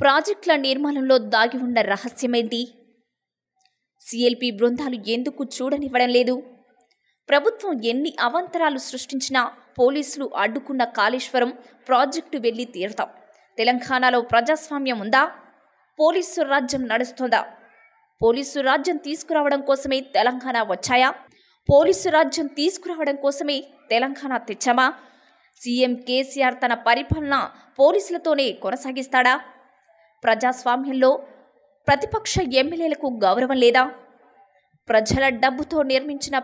ప్రాజెక్టుల నిర్మాణంలో దాగి ఉన్న రహస్యమేంటి? సిఎల్పి బృందాలు ఎందుకు చూడనివ్వడం లేదు? ప్రభుత్వం ఎన్ని అవాంతరాలు సృష్టించినా పోలీసులు అడ్డుకున్న కాళేశ్వరం ప్రాజెక్టు వెళ్లి తీరుతాం. తెలంగాణలో ప్రజాస్వామ్యం ఉందా? పోలీసు రాజ్యం నడుస్తుందా? పోలీసు రాజ్యం తీసుకురావడం కోసమే తెలంగాణ వచ్చాయా? పోలీసు రాజ్యం తీసుకురావడం కోసమే తెలంగాణ తెచ్చామా? సీఎం కేసీఆర్ తన పరిపాలన పోలీసులతోనే కొనసాగిస్తాడా? ప్రజాస్వామ్యంలో ప్రతిపక్ష ఎమ్మెల్యేలకు గౌరవం లేదా? ప్రజల డబ్బుతో నిర్మించిన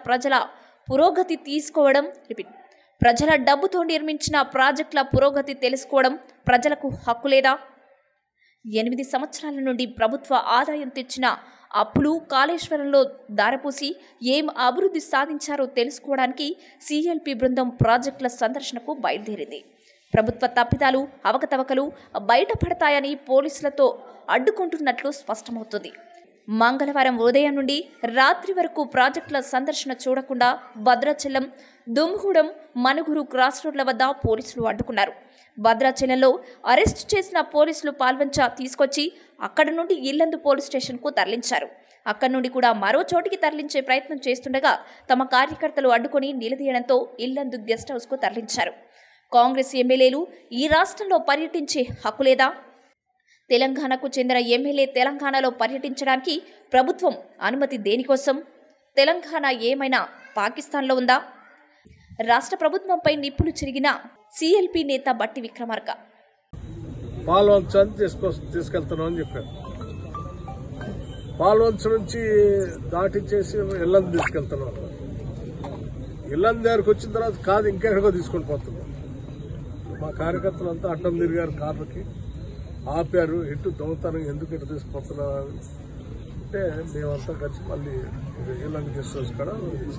ప్రాజెక్టుల పురోగతి తెలుసుకోవడం ప్రజలకు హక్కు లేదా? 8 సంవత్సరాల నుండి ప్రభుత్వ ఆదాయం తెచ్చిన అప్పులు కాళేశ్వరంలో దారపోసి ఏం అభివృద్ధి సాధించారో తెలుసుకోవడానికి సిఎల్పి బృందం ప్రాజెక్టుల సందర్శనకు బయలుదేరింది. ప్రభుత్వ తప్పిదాలు, అవకతవకలు బయటపడతాయని పోలీసులతో అడ్డుకుంటున్నట్లు స్పష్టమవుతుంది. మంగళవారం ఉదయం నుండి రాత్రి వరకు ప్రాజెక్టుల సందర్శన చూడకుండా భద్రాచలం, దుమ్ముగూడెం, మనుగురు క్రాస్ రోడ్ల వద్ద పోలీసులు అడ్డుకున్నారు. భద్రాచలంలో అరెస్టు చేసిన పోలీసులు పాల్వంచ తీసుకొచ్చి అక్కడి నుండి ఇల్లందు పోలీస్ స్టేషన్కు తరలించారు. అక్కడి నుండి కూడా మరో చోటికి తరలించే ప్రయత్నం చేస్తుండగా తమ కార్యకర్తలు అడ్డుకొని నిలదీయడంతో ఇల్లందు గెస్ట్ హౌస్కు తరలించారు. కాంగ్రెస్ ఎమ్మెల్యేలు ఈ రాష్ట్రంలో పర్యటించే హక్కు లేదా? తెలంగాణకు చెందిన ఎమ్మెల్యే తెలంగాణలో పర్యటించడానికి ప్రభుత్వం అనుమతి దేనికోసం? తెలంగాణ ఏమైనా పాకిస్తాన్లో ఉందా? రాష్ట్ర ప్రభుత్వంపై నిప్పులు చెరిగిన సిఎల్పి నేత బట్టి విక్రమార్క పాల్వంచాన్ని తీసుకెళ్తున్నామని చెప్పారు. పాల్వంచ నుంచి దాటించేసి ఇల్లందు తీసుకెళ్తున్నాం. ఇల్లందు దగ్గరకు వచ్చిన తర్వాత కాదు ఇంకెక్కడికో తీసుకొని పోతున్నాం. మా కార్యకర్తలంతా అడ్డం తిరిగారు, కార్లకి ఆపారు. ఎటు దొంగతనం ఎందుకు ఎటు తీసుకుపోతున్నారు అంటే మేమంతా కలిసి మళ్ళీ ఇల్లందు గెస్ట్ హౌస్ కూడా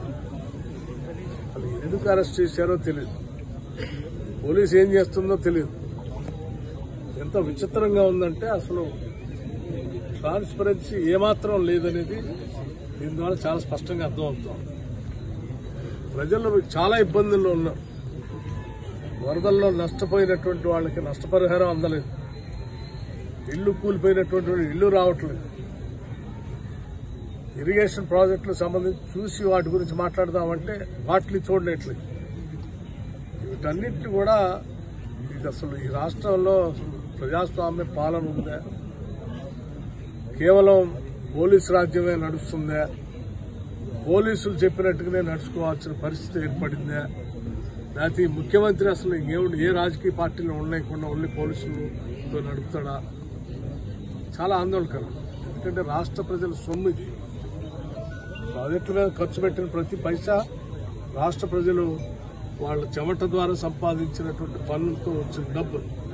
అది ఎందుకు అరెస్ట్ చేశారో తెలియదు, పోలీసు ఏం చేస్తుందో తెలియదు. ఎంత విచిత్రంగా ఉందంటే అసలు ట్రాన్స్పరెన్సీ ఏమాత్రం లేదనేది దీని ద్వారా చాలా స్పష్టంగా అర్థమవుతుంది. ప్రజలు చాలా ఇబ్బందుల్లో ఉన్నారు. వరదల్లో నష్టపోయినటువంటి వాళ్ళకి నష్టపరిహారం అందలేదు, ఇళ్లు కూలిపోయినటువంటి ఇళ్లు రావట్లేదు. ఇరిగేషన్ ప్రాజెక్టులకు సంబంధించి చూసి వాటి గురించి మాట్లాడదామంటే వాటిని చూడలేట్లేదు. వీటన్నిటిని కూడా ఇది అసలు ఈ రాష్ట్రంలో ప్రజాస్వామ్య పాలన ఉందా, కేవలం పోలీసు రాజ్యమే నడుస్తుందా, పోలీసులు చెప్పినట్టుగానే నడుచుకోవాల్సిన పరిస్థితి ఏర్పడిందా, లేకపోతే ముఖ్యమంత్రి అసలు ఏ రాజకీయ పార్టీలో ఉండలేకుండా ఓన్లీ పోలీసులతో నడుపుతాడా? చాలా ఆందోళనకరం. ఎందుకంటే రాష్ట్ర ప్రజల సొమ్ము ఇది. ప్రాజెక్టు మీద ఖర్చు పెట్టిన ప్రతి పైసా రాష్ట్ర ప్రజలు వాళ్ళ చెమట ద్వారా సంపాదించినటువంటి పన్నులతో వచ్చిన డబ్బులు.